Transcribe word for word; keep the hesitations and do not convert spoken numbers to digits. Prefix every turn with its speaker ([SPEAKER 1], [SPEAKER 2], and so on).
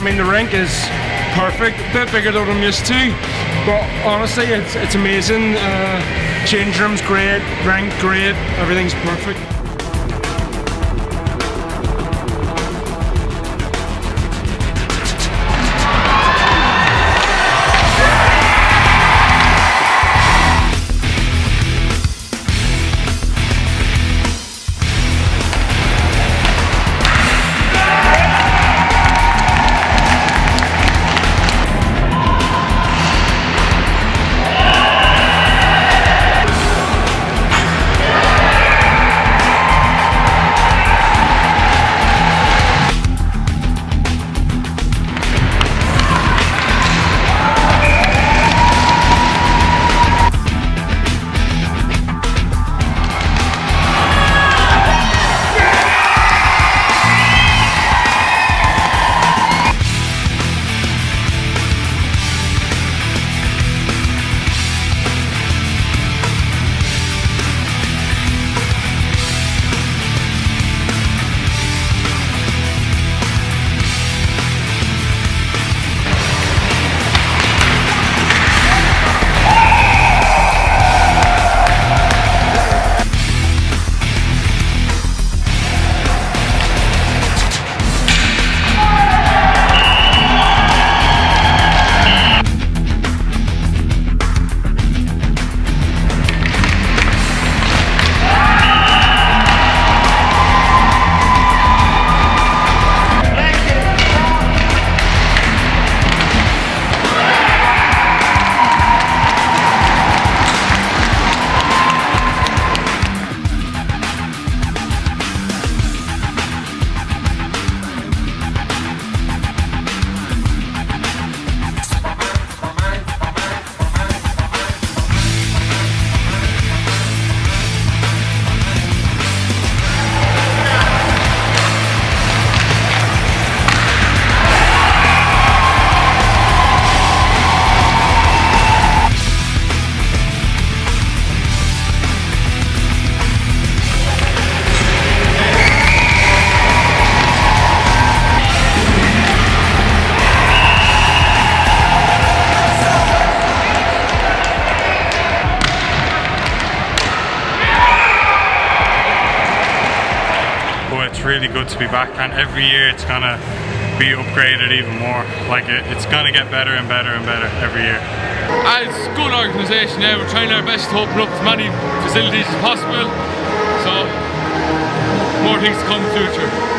[SPEAKER 1] I mean, the rink is perfect, a bit bigger than I'm used to, but honestly, it's, it's amazing. Uh, change room's great, rink great, everything's perfect.
[SPEAKER 2] Really good to be back, and every year it's gonna be upgraded even more. Like it, it's gonna get better and better and better every year.
[SPEAKER 3] As a good organisation, yeah, we're trying our best to open up as many facilities as possible, so more things to come in the future.